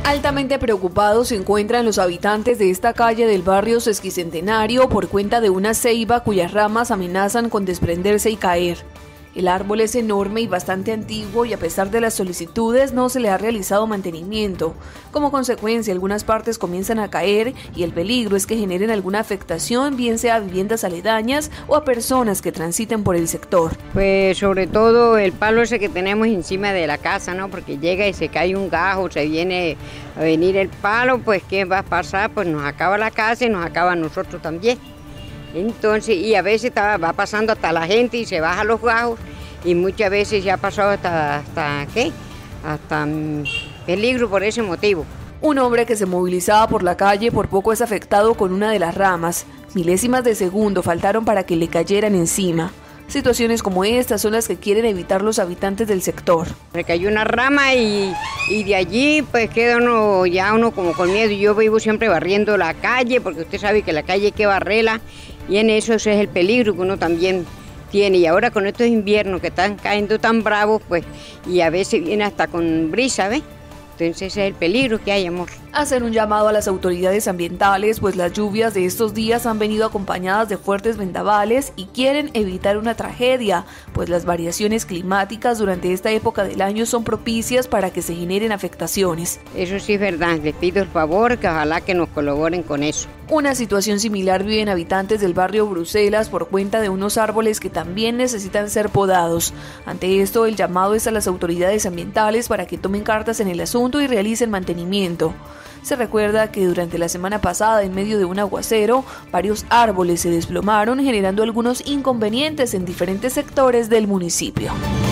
Altamente preocupados se encuentran los habitantes de esta calle del barrio Sesquicentenario por cuenta de una ceiba cuyas ramas amenazan con desprenderse y caer. El árbol es enorme y bastante antiguo y a pesar de las solicitudes no se le ha realizado mantenimiento. Como consecuencia, algunas partes comienzan a caer y el peligro es que generen alguna afectación, bien sea a viviendas aledañas o a personas que transiten por el sector. Pues sobre todo el palo ese que tenemos encima de la casa, ¿no? Porque llega y se cae un gajo, se viene a venir el palo, pues ¿qué va a pasar? Pues nos acaba la casa y nos acaba a nosotros también. Entonces, y a veces va pasando hasta la gente y se baja los gajos y muchas veces ya ha pasado hasta peligro por ese motivo. Un hombre que se movilizaba por la calle por poco es afectado con una de las ramas. Milésimas de segundo faltaron para que le cayeran encima. Situaciones como estas son las que quieren evitar los habitantes del sector. Me cayó una rama y de allí pues queda uno como con miedo. Yo vivo siempre barriendo la calle porque usted sabe que la calle hay que barrerla y en eso ese es el peligro que uno también tiene. Y ahora con estos inviernos que están cayendo tan bravos pues y a veces viene hasta con brisa, ¿ves? Entonces ese es el peligro que hay, amor. Hacen un llamado a las autoridades ambientales, pues las lluvias de estos días han venido acompañadas de fuertes vendavales y quieren evitar una tragedia, pues las variaciones climáticas durante esta época del año son propicias para que se generen afectaciones. Eso sí es verdad, les pido el favor que ojalá que nos colaboren con eso. Una situación similar viven habitantes del barrio Bruselas por cuenta de unos árboles que también necesitan ser podados. Ante esto, el llamado es a las autoridades ambientales para que tomen cartas en el asunto y realicen mantenimiento. Se recuerda que durante la semana pasada, en medio de un aguacero, varios árboles se desplomaron, generando algunos inconvenientes en diferentes sectores del municipio.